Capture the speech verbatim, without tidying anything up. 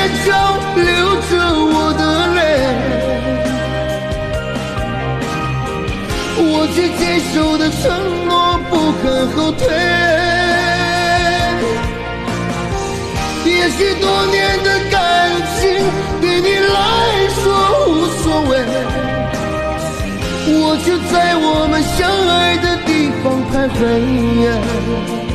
角流着我的泪。我却坚守的承诺不肯后退，也许多年的感情对你来说无所谓，我却在我们相爱的地方徘徊。